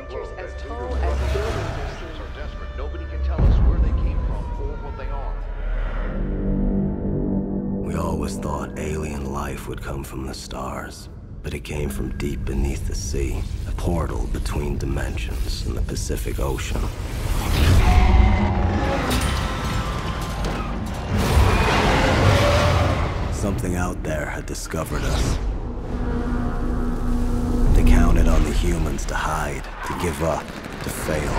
creatures globe, as and tall leaders as of the buildings are creatures seen. are desperate. Nobody can tell us where they came from or what they are. We always thought alien life would come from the stars, but it came from deep beneath the sea, a portal between dimensions in the Pacific Ocean. Something out there had discovered us. They counted on the humans to hide, to give up, to fail.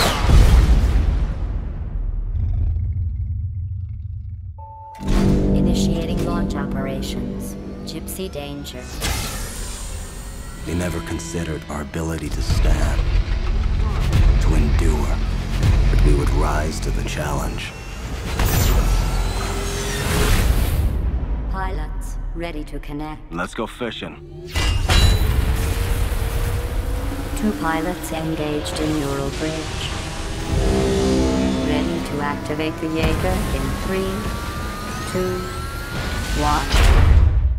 Initiating launch operations. Gypsy Danger. They never considered our ability to stand, to endure, that we would rise to the challenge. Pilots, ready to connect. Let's go fishing. 2 pilots engaged in neural bridge. Ready to activate the Jaeger in 3, 2, 1.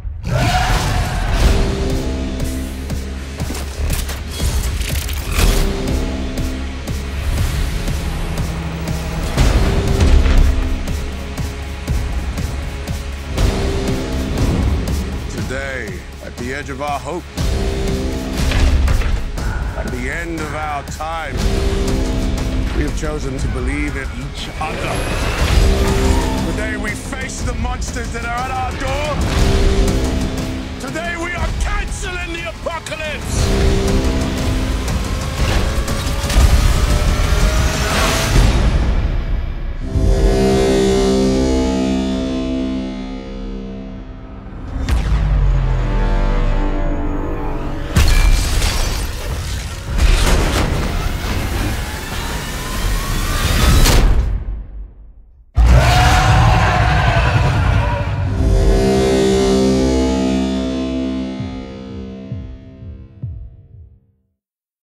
Today, at the edge of our hope, at the end of our time, we have chosen to believe in each other. Today we face the monsters that are at our door. Today we are canceling the apocalypse.